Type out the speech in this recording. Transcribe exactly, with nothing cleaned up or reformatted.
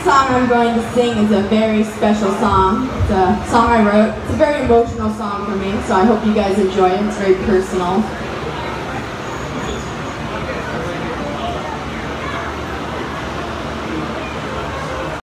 next song I'm going to sing is a very special song. It's a song I wrote. It's a very emotional song for me, so I hope you guys enjoy it. It's very personal.